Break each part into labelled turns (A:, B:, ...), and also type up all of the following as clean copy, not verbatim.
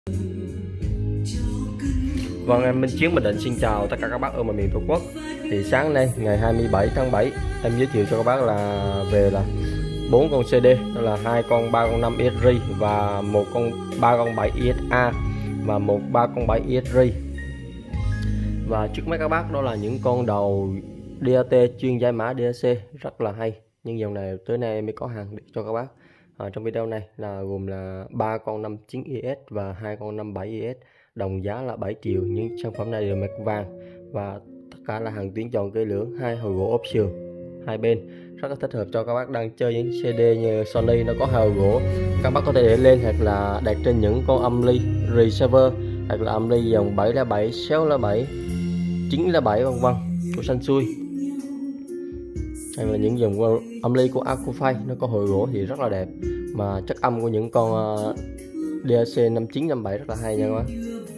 A: Vâng, em Minh Chiến Bình Định xin chào tất cả các bác ở mọi miền Tổ quốc. Thì sáng nay ngày 27 tháng 7 em giới thiệu cho các bác về 4 con CD, đó là 2 con 3 con 5 ESRI và 1 con 3 con 7 ESA và 3 con 7 ESRI. Và trước mấy các bác đó là những con đầu DAT chuyên giải mã DAC rất là hay, nhưng dòng này tới nay em mới có hàng để cho các bác. Trong video này gồm là 3 con 59 ES và 2 con 57 ES, đồng giá là 7 triệu. Những sản phẩm này đều mạch vàng và tất cả là hàng tuyến tròn cây lưỡng, 2 hồi gỗ ốp sườn hai bên, rất là thích hợp cho các bác đang chơi những CD như Sony nó có hồi gỗ. Các bác có thể để lên hoặc là đặt trên những con âm ly receiver hoặc là âm ly dòng 707, 607, 907 vân vân của Sansui, hay là những dòng âm ly của Acufay nó có hồi gỗ thì rất là đẹp. Mà chất âm của những con DAC 59, 57 rất là hay nha các bác.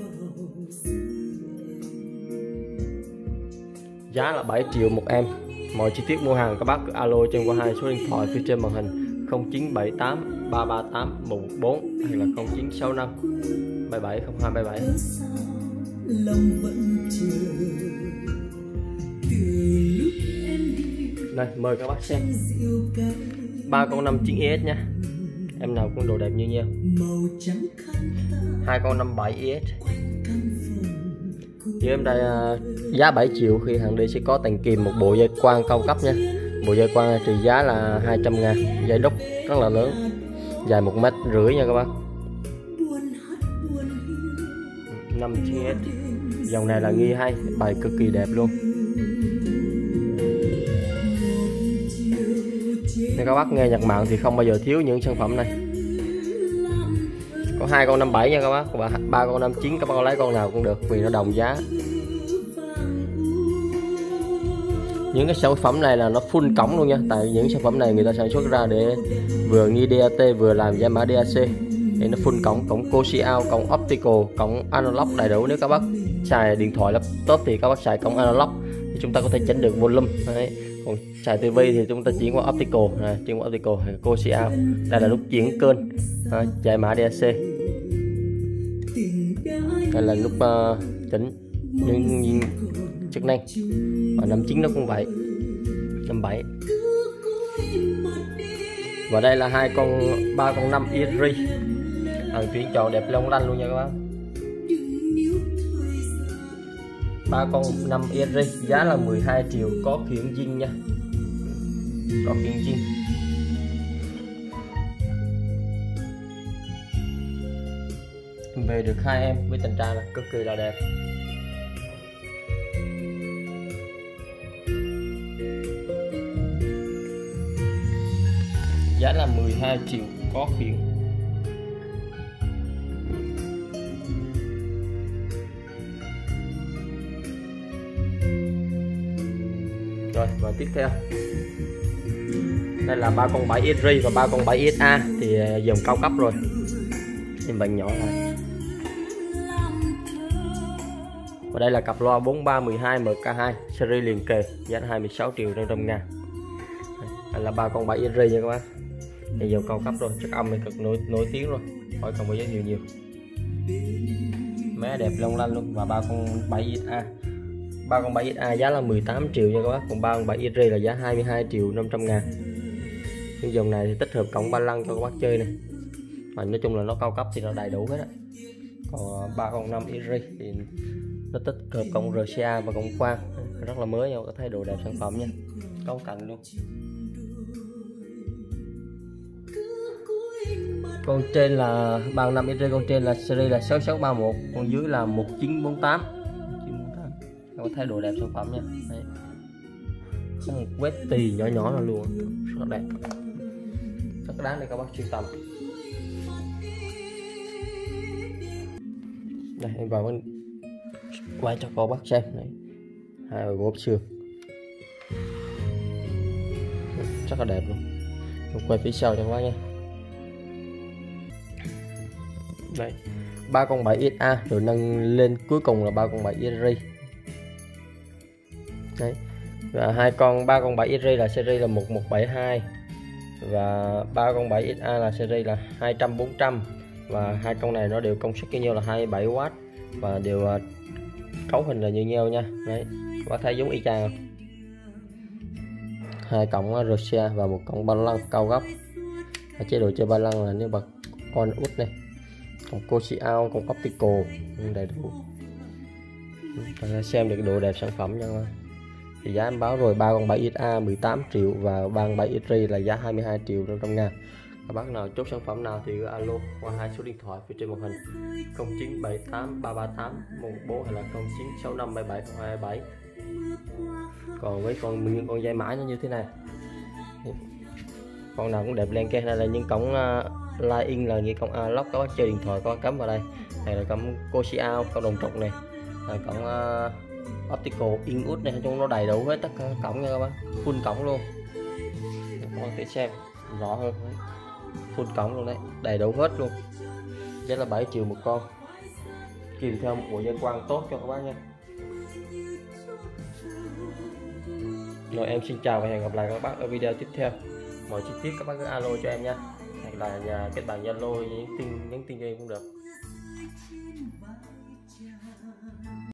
A: Giá là 7 triệu một em. Mọi chi tiết mua hàng các bác cứ alo trên qua 2 số điện thoại phía trên màn hình 0978 338 114 hay là 0965 770277. Đây, mời các bác xem 3 con 59 ES nha, em nào cũng đồ đẹp như nhau. 2 con 57 ES thì em đây giá 7 triệu. Khi hàng đi sẽ có tàng kìm một bộ dây quang cao cấp nha. Bộ dây quang trị giá là 200.000, dây đúc rất là lớn, dài 1,5 m nha các bác. 59S dòng này là nghi hay, bài cực kỳ đẹp luôn. Nếu các bác nghe nhạc mạng thì không bao giờ thiếu những sản phẩm này. Có 2 con 57 nha các bác, và 3 con 59 các bác lấy con nào cũng được vì nó đồng giá. Những cái sản phẩm này là nó full cổng luôn nha, tại những sản phẩm này người ta sản xuất ra để vừa nghi DAT vừa làm giải mã DAC thì nó full cổng coaxial, cổng optical, cổng analog đầy đủ. Nếu các bác xài điện thoại laptop thì các bác xài cổng analog thì chúng ta có thể chỉnh được volume. Đấy. Còn xài TV thì chúng ta chuyển qua optical, chuyển qua optical hay coaxial. Đây là nút chuyển kênh giải mã DAC. Đây là nút chỉnh những chức năng. Và 59 nó cũng vậy, 57. Và đây là 3 con 5 ESRI, hàng tuyến tròn đẹp long lanh luôn nha các bác. 3 con 5 ESRI giá là 12 triệu, có khiển zin nha, có khiển zin. Về được 2 em với tình trạng là cực kỳ là đẹp. Giá là 12 triệu, có khiển. Rồi, và tiếp theo đây là 3 con 7 ESRI và 3 con 7 ESA thì dòng cao cấp rồi, em bạn nhỏ lại. Và đây là cặp loa 4312 MK2 series liền kề, giá 26 triệu 500.000. Đây là 3 con 7 ESRI nha các bác. Thì dòng cao cấp rồi, chất âm này cực nổi tiếng rồi, khỏi cần phải giới thiệu nhiều. Máy đẹp long lanh luôn. Và 3 con 7 ESA, 3 con 7 ESA giá là 18 triệu nha các bác. Còn 3 con 7 ESRI là giá 22 triệu 500.000. Những dòng này thì tích hợp cổng ba lăng cho các bác chơi này. Mà nói chung là nó cao cấp thì nó đầy đủ hết á. Còn 3 con 5 ESRI thì nó tích hợp cổng RCA và cổng quang, rất là mới nha, có thấy đồ đẹp sản phẩm nha, cấu cạnh luôn. Con trên là 35 ESRI, con trên là series là 6631, con dưới là 1948. Các thấy đồ đẹp sản phẩm nha. Đấy. Có một vết tì nhỏ nhỏ là luôn, rất đẹp, rất đáng để các bác sưu tầm. Đây em vào quay cho cô bác xem này, 2 bài gốp xương rất là đẹp luôn. Em quay phía sau cho các bác nha. Đây 3 con 7 ESA rồi nâng lên cuối cùng là 3 con 7 ESRI. Đấy. Và 3 con 7 ESRI là series là 1172 và 3 con 7 ESA là series là 200 400 và hai con này nó đều công suất như nhau là 27W và đều cấu hình là như nhau nha. Đấy, các bác thấy giống y chang không? Hai cổng Russia và một cổng ba lăng cao gấp. Ở chế độ chơi ba lăng là nếu bật on út này, còn Coaxial, còn optical đầy đủ. Các bạn xem được độ đẹp sản phẩm nha. Thì giá em báo rồi, 3 con 7XA 18 triệu và 3 con 7XR là giá 22 triệu 500 ngàn. Các bác nào chốt sản phẩm nào thì alo qua hai số điện thoại phía trên màn hình 0978 338 114 hay là 0965 77 227. Còn với những con dây mãi nó như thế này, con nào cũng đẹp len ke. Này là những cổng line in là như cổng lock, các bác chơi điện thoại có cắm vào đây. Này là cổng Coaxial, cổng đồng trục này, là cổng optical in út này, trong nó đầy đủ hết tất cả các cổng nha các bác, full cổng luôn. Các bạn thể xem rõ hơn đấy. Full cổng luôn đấy, đầy đủ hết luôn. Giá là 7 triệu một con, kèm theo một bộ dây quang tốt cho các bác nha. Rồi em xin chào và hẹn gặp lại các bác ở video tiếp theo. Mọi chi tiết các bác cứ alo cho em nha, hoặc là kết bạn Zalo nhắn tin cho em cũng được.